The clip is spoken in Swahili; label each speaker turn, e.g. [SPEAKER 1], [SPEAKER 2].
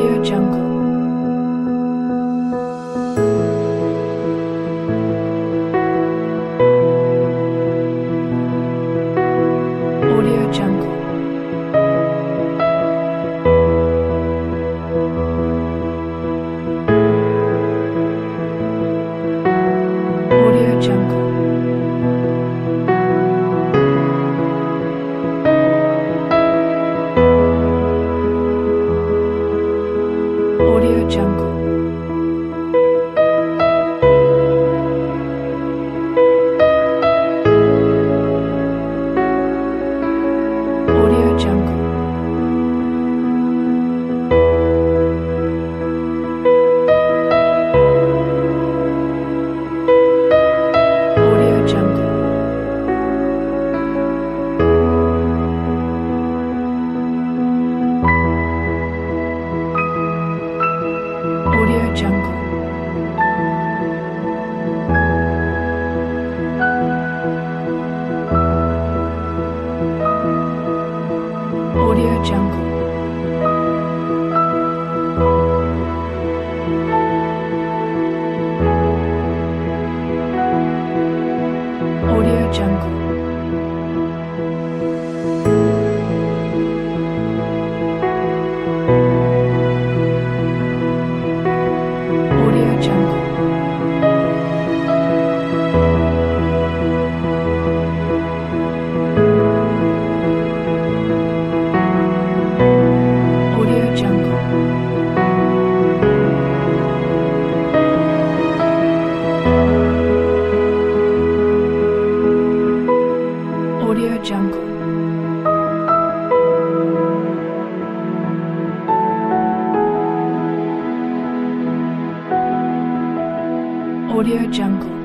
[SPEAKER 1] Audio Jungle. Audio Jungle. Audio Jungle. Audio Jungle. Audio Jungle. Audio Jungle. Audio Jungle. Audio Jungle. Audio Jungle. Audio Jungle. Audio Jungle. Audio Jungle. Audio Jungle.